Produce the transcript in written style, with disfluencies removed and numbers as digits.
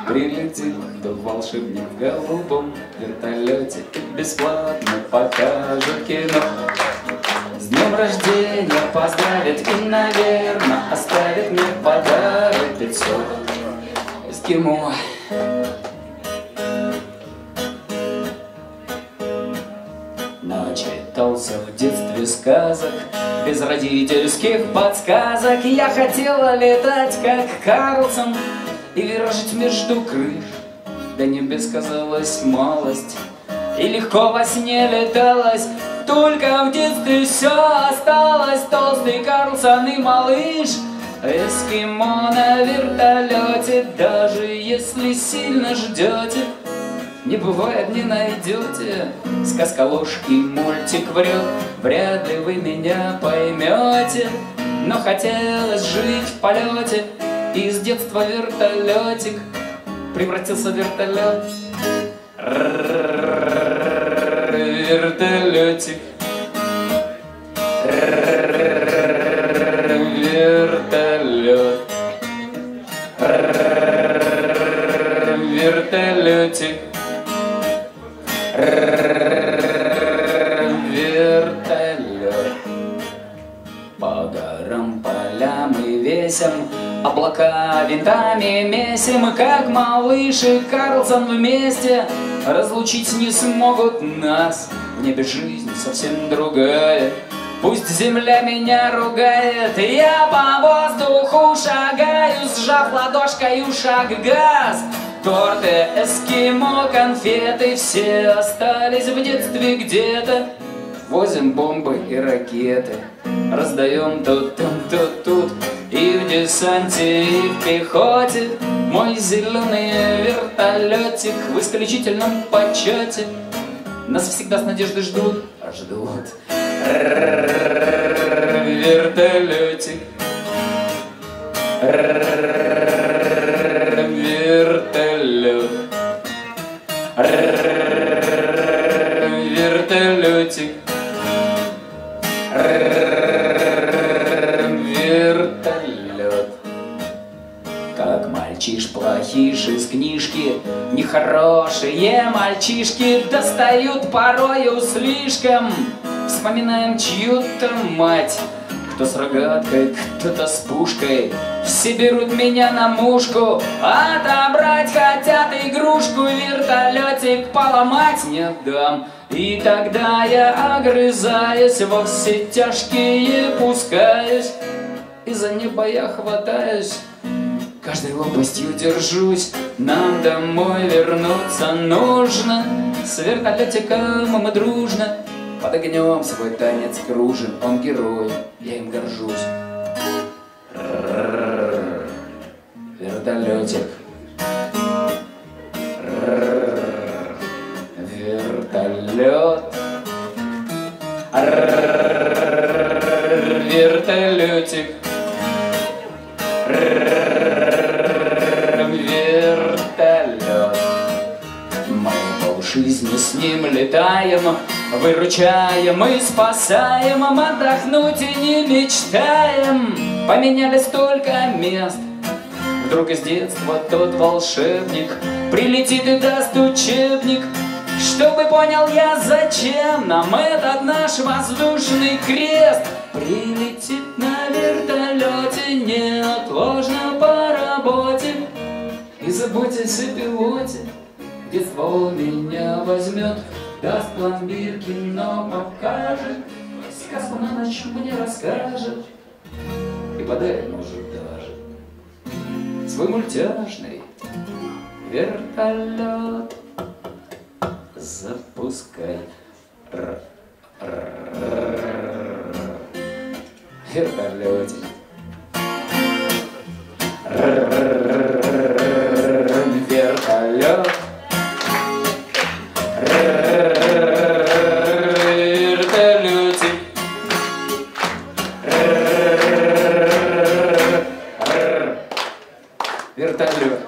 Прилетит тот волшебник в голубом вертолете и бесплатно покажет кино. С днем рождения поздравит и, наверно, оставит мне подарок 500 эскимо. Начитался в детстве сказок, без родительских подсказок. Я хотела летать, как Карлсон, и виражить между крыш. До небес казалась малость, и легко во сне леталось. Только в детстве все осталось: толстый Карлсон и малыш. Эскимо на вертолете, даже если сильно ждете, не бывает, не найдете. Сказка ложь и мультик врет, вряд ли вы меня поймете. Но хотелось жить в полете, и с детства вертолетик превратился в вертолет. Вертолетик, вертолет, вертолетик, вертолет. По горам, полям и весям облака винтами месим, как малыш и Карлсон вместе. Разлучить не смогут нас, в небе жизнь совсем другая. Пусть земля меня ругает, я по воздуху шагаю, сжав ладошкой шаг газ. Торты, эскимо, конфеты, все остались в детстве где-то. Возим бомбы и ракеты, раздаем то там, то тут. И в десанте, и в пехоте мой зеленый вертолетик в исключительном почете. Нас всегда с надеждой ждут, а ждут. Вертолетик, вертолет, вертолетик, вертолет. Как мальчиш плохиш из книжки, нехорошие мальчишки достают порою слишком. Вспоминаем чью-то мать, кто с рогаткой, кто-то с пушкой. Все берут меня на мушку, отобрать хотят игрушку. Вертолетик поломать не дам. И тогда я, огрызаясь, во все тяжкие пускаюсь, и за небо я хватаюсь, каждой лопастью держусь. Нам домой вернуться нужно, с вертолетиком мы дружно под огнем свой танец кружим. Он герой, я им горжусь. Вертолетик, вертолет, вертолетик, вертолет. Мы полжизни с ним летаем, выручаем и спасаем, отдохнуть и не мечтаем. Поменялись только мест. Вдруг из детства тот волшебник прилетит и даст учебник, чтобы понял я, зачем нам этот наш воздушный крест. Прилетит на вертолете неотложно по работе, и заботясь о пилоте, детство он меня возьмет, даст пломбирки, но покажет, сказку на ночь мне расскажет и подарит, может, даже свой мультяшный вертолет. Запускай. Вертолетик. Вертолет. Вертолетик. Вертолет.